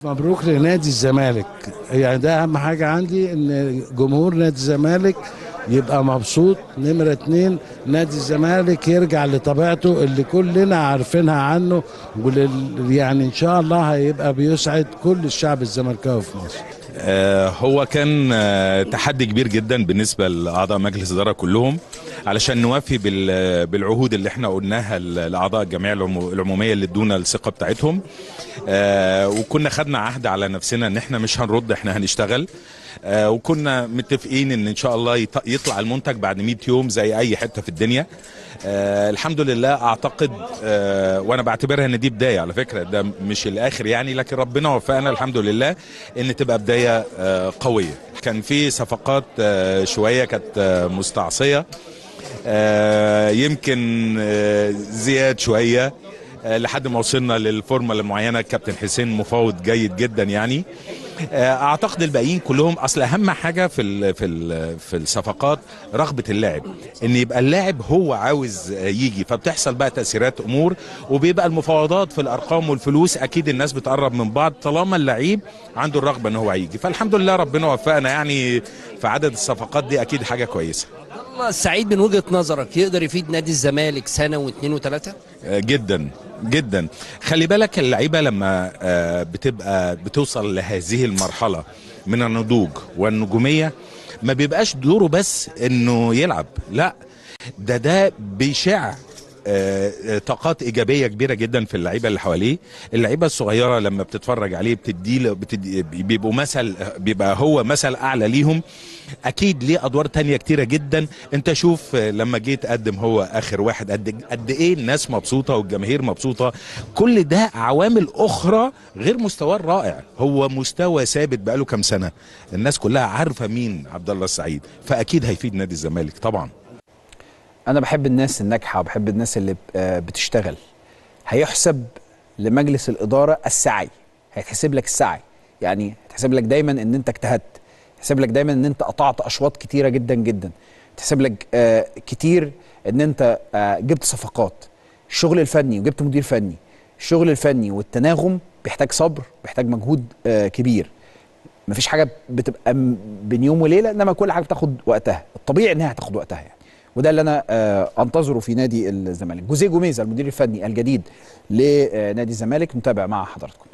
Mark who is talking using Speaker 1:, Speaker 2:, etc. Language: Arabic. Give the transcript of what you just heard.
Speaker 1: مبروك لنادي الزمالك. يعني ده اهم حاجه عندي، ان جمهور نادي الزمالك يبقى مبسوط. نمره اتنين، نادي الزمالك يرجع لطبيعته اللي كلنا عارفينها عنه، يعني ان شاء الله هيبقى بيسعد كل الشعب الزملكاوي في مصر.
Speaker 2: هو كان تحدي كبير جدا بالنسبة لأعضاء مجلس الإدارة كلهم، علشان نوافي بالعهود اللي احنا قلناها لأعضاء الجمعية العمومية اللي ادونا الثقة بتاعتهم. وكنا خدنا عهد على نفسنا ان احنا مش هنرد، احنا هنشتغل. وكنا متفقين ان شاء الله يطلع المنتج بعد 100 يوم زي اي حتة في الدنيا. الحمد لله. اعتقد وانا بعتبرها ان دي بدايه، على فكره ده مش الاخر يعني، لكن ربنا وفقنا الحمد لله ان تبقى بدايه قويه. كان في صفقات شويه كانت مستعصيه، يمكن زياد شويه لحد ما وصلنا للفورمولا المعينه. كابتن حسين مفاوض جيد جدا يعني. اعتقد الباقيين كلهم، اصل اهم حاجه في الصفقات رغبه اللاعب، ان يبقى اللاعب هو عاوز يجي، فبتحصل بقى تاثيرات امور، وبيبقى المفاوضات في الارقام والفلوس اكيد الناس بتقرب من بعض طالما اللعيب عنده الرغبه ان هو يجي. فالحمد لله ربنا وفقنا يعني في عدد الصفقات دي، اكيد حاجه كويسه.
Speaker 3: الله السعيد، من وجهة نظرك يقدر يفيد نادي الزمالك سنة واثنين وثلاثة؟
Speaker 2: جدا جدا. خلي بالك اللعيبه لما بتوصل لهذه المرحله من النضوج والنجوميه، ما بيبقاش دوره بس انه يلعب، لا ده بيشع طاقات ايجابيه كبيره جدا في اللعيبه اللي حواليه. اللعيبه الصغيره لما بتتفرج عليه بيبقوا بيبقى هو مثل اعلى ليهم. اكيد ليه ادوار تانية كتيره جدا. انت شوف لما جيت تقدم هو اخر واحد، قد ايه الناس مبسوطه والجماهير مبسوطه. كل ده عوامل اخرى غير مستواه الرائع، هو مستوى ثابت بقاله كام سنه، الناس كلها عارفه مين عبد الله السعيد، فاكيد هيفيد نادي الزمالك طبعا.
Speaker 4: أنا بحب الناس الناجحة وبحب الناس اللي بتشتغل. هيحسب لمجلس الإدارة السعي، هيتحسب لك السعي، يعني هيتحسب لك دايما إن أنت اجتهدت، هيتحسب لك دايما إن أنت قطعت أشواط كتيرة جدا جدا، هيتحسب لك كتير إن أنت جبت صفقات. الشغل الفني وجبت مدير فني، الشغل الفني والتناغم بيحتاج صبر، بيحتاج مجهود كبير. مفيش حاجة بتبقى بين يوم وليلة، إنما كل حاجة بتاخد وقتها، الطبيعي إنها هتاخد وقتها يعني. وده اللي انا انتظره في نادي الزمالك. جوزيه جوميزا المدير الفني الجديد لنادي الزمالك، نتابع مع حضراتكم.